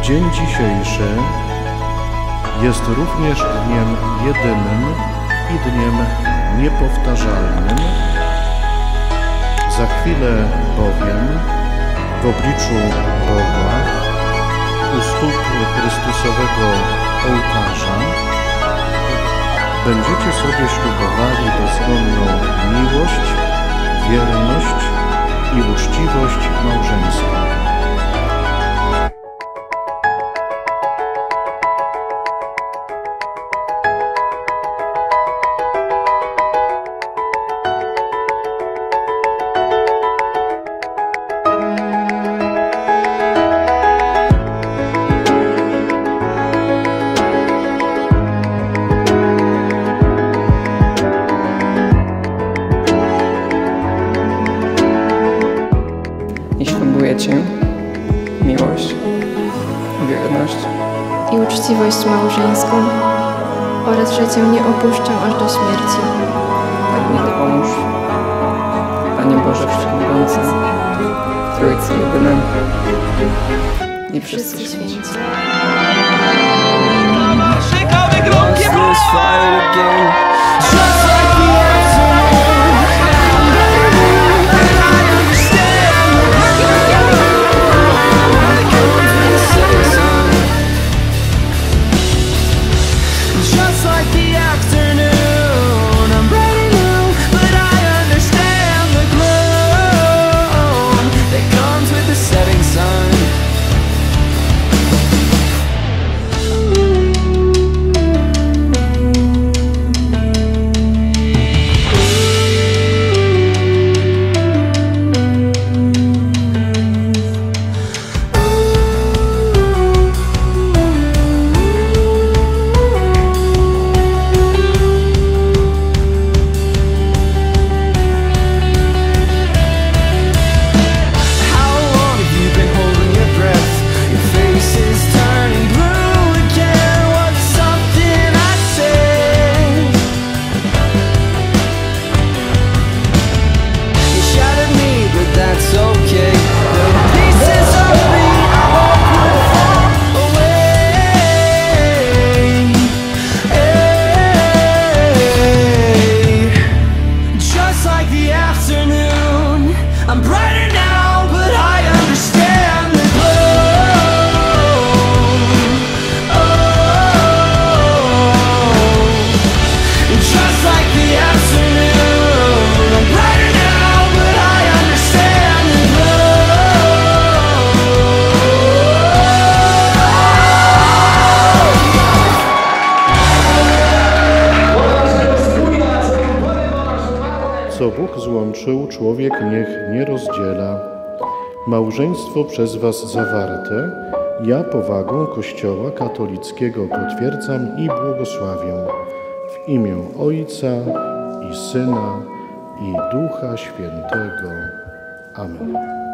Dzień dzisiejszy jest również dniem jedynym i dniem niepowtarzalnym. Za chwilę bowiem w obliczu Boga u stóp Chrystusowego ołtarza będziecie sobie ślubowali dozgonną miłość, wierność i uczciwość małżeńską. I ślubuję Ci miłość, wierność i uczciwość małżeńską oraz, że Cię nie opuszczę aż do śmierci. Tak mi dopomóż, Panie Boże Wszechmogący, Trójcy jedyna i wszyscy święci. I'm brighter now, but I understand the glow. Just like the afternoon, I'm brighter now, but I understand the Co Bóg złączył, człowiek niech nie rozdziela. Małżeństwo przez was zawarte, ja powagą Kościoła katolickiego potwierdzam i błogosławię. W imię Ojca i Syna i Ducha Świętego. Amen.